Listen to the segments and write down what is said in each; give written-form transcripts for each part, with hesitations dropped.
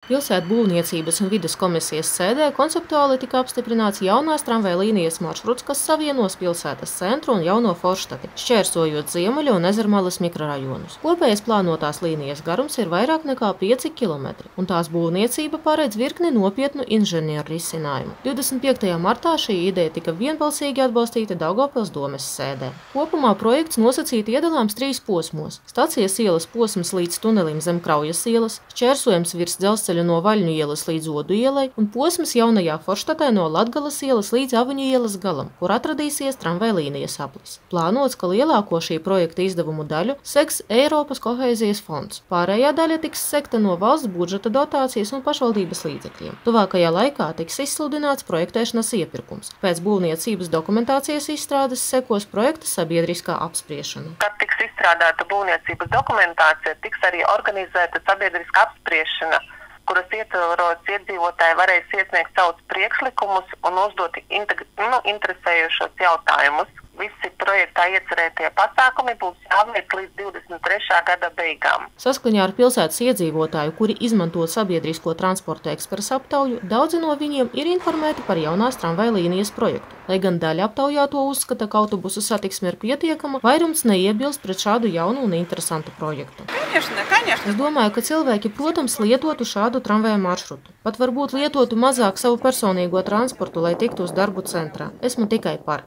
Pilsētu būvniecības un vides komisijas sēdē konceptuāli tika apstiprināts jaunās tramvaja līnijas maršruts, kas savienos pilsētas centru un jauno Forštati, šķērsojot Ziemeļu un Ezermalas mikrorajonus. Kopējais plānotās līnijas garums ir vairāk nekā 5 km, un tās būvniecība paredz virkni nopietnu inženieru risinājumu. 25. martā šī ideja tika vienbalsīgi atbalstīta Daugavpils domes sēdē. Kopumā projekts nosacīti iedalāms 3 posmos – Stacijas ielas posms līdz tunelim zem Kraujas ielas, šķērsojums virs dzelzceļa no Vaļņu ielas līdz Odu ielai un posms jaunajā Forštatē no Latgalas ielas līdz Avuņu ielas galam, kur atradīsies tramvaja līnijas aplis. Plānots, ka lielāko šī projekta izdevumu daļu seks Eiropas kohēzijas fonds. Pārējā daļa tiks sekta no valsts budžeta dotācijas un pašvaldības līdzekļiem. Tuvākajā laikā tiks izsludināts projektēšanas iepirkums. Pēc būvniecības dokumentācijas izstrādes sekos projekta sabiedriskā apspriešana. Kad tiks izstrādāta būvniecības dokumentācija, tiks arī organizēta sabiedriska apspriešana, kuras ietvaros iedzīvotāji varēs iesniegt savus priekšlikumus un uzdot interesējošos jautājumus. Visi projektā iecerētie pasākumi būs jāveic līdz 23. gada beigām. Saskaņā ar pilsētas iedzīvotāju, kuri izmanto sabiedrisko transporta ekspresa aptauju, daudzi no viņiem ir informēti par jaunās tramvaja līnijas projektu. Lai gan daļa aptaujāto uzskata, ka autobusu satiksme ir pietiekama, vairums neiebilst pret šādu jaunu un interesantu projektu. Es domāju, ka cilvēki, protams, lietotu šādu tramvaja maršrutu. Pat varbūt lietotu mazāk savu personīgo transportu, lai tiktu uz darbu centrā. Esmu tikai par.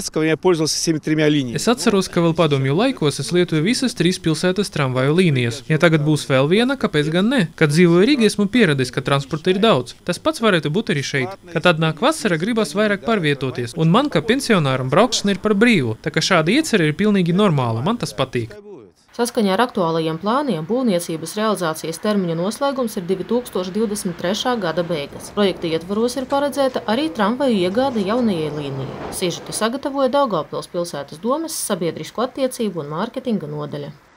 Es atceros, ka vēl padomju laikos es lietoju visas 3 pilsētas tramvaju līnijas. Ja tagad būs vēl viena, kāpēc gan ne? Kad dzīvoju Rīgā, esmu pieradis, ka transporta ir daudz. Tas pats varētu būt arī šeit. Kad atnāk vasara, gribas vairāk pārvietoties. Un man, kā pensionāram, braukšana ir par brīvu. Tā kā šāda iecerē ir pilnīgi normāla. Man tas patīk. Saskaņā ar aktuālajiem plāniem būvniecības realizācijas termiņa noslēgums ir 2023. gada beigas. Projekta ietvaros ir paredzēta arī tramvaju iegāde jaunajai līnijai. Sižetu sagatavoja Daugavpils pilsētas domes sabiedrisko attiecību un mārketinga nodaļa.